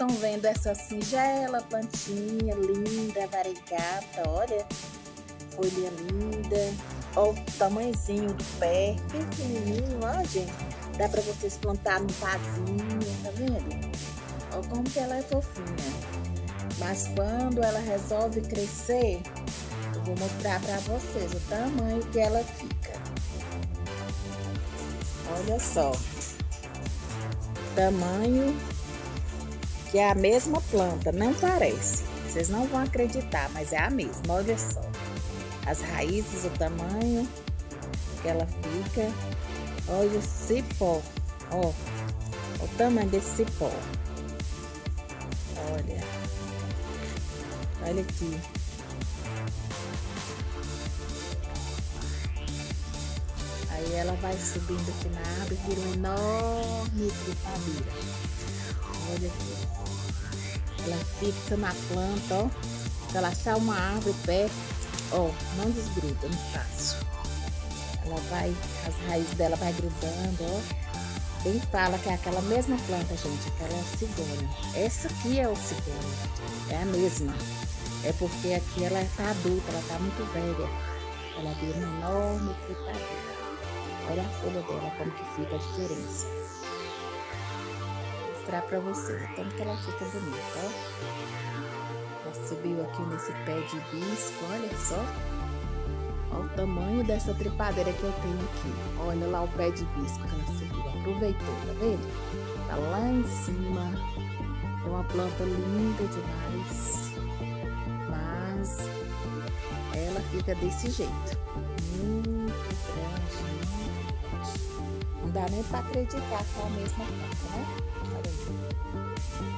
estão vendo essa singela plantinha linda, variegata, olha, folha linda, ó o tamanhozinho do pé, pequenininho, ó gente, dá para vocês plantar no vasinho, tá vendo? Ó como que ela é fofinha, mas quando ela resolve crescer, eu vou mostrar para vocês o tamanho que ela fica. Olha só, tamanho que é a mesma planta, não parece. Vocês não vão acreditar, mas é a mesma, olha só. As raízes, o tamanho que ela fica. Olha o cipó, ó, o tamanho desse cipó. Olha aqui. Aí ela vai subindo aqui na árvore, vira uma enorme trepadeira. Olha aqui. Ela fixa na planta, ó. Se ela achar uma árvore perto, ó, não desgruda, não fácil. Ela vai, as raízes dela vai grudando, ó. Quem fala que é aquela mesma planta, gente, aquela cigônia. Essa aqui é o cigônia, é a mesma. É porque aqui ela tá adulta, ela tá muito velha. Ela vira uma enorme trepadeira. Olha a folha dela, como que fica a diferença. Vou mostrar pra vocês, tanto que ela fica bonita, ó. Ela subiu aqui nesse pé de hibisco, olha só. Olha o tamanho dessa trepadeira que eu tenho aqui. Olha lá o pé de hibisco que ela subiu, aproveitou, tá vendo? Tá lá em cima. É uma planta linda demais. Mas ela fica desse jeito. Muito grande. Não dá nem pra acreditar que é a mesma planta, né? Olha aí.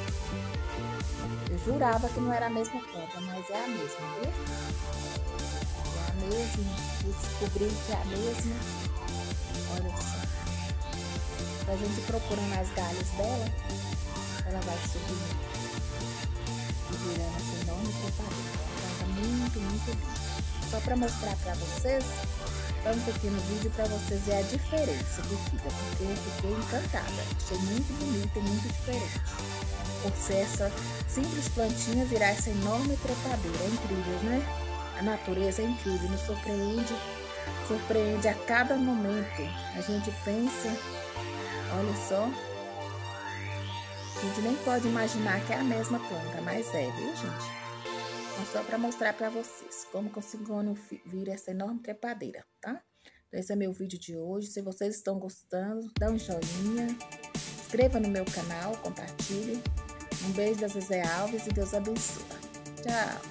Eu jurava que não era a mesma planta, mas é a mesma, viu? É a mesma. Eu descobri que é a mesma. Olha só. A gente procurando as galhas dela, ela vai subindo e virando essa enorme trepadeira. Ela tá muito linda. Só para mostrar para vocês, vamos aqui no vídeo para vocês verem a diferença que fica, porque eu fiquei encantada. Achei muito bonita e muito diferente. Por ser essa simples plantinha virar essa enorme trepadeira. É incrível, né? A natureza é incrível, nos surpreende a cada momento. A gente pensa, olha só, a gente nem pode imaginar que é a mesma planta, mas é, viu, gente? Então, só para mostrar para vocês como que o cigônia vira essa enorme trepadeira, tá? Então, esse é meu vídeo de hoje. Se vocês estão gostando, dá um joinha, inscreva no meu canal, compartilhe. Um beijo da Zezé Alves e Deus abençoe. Tchau!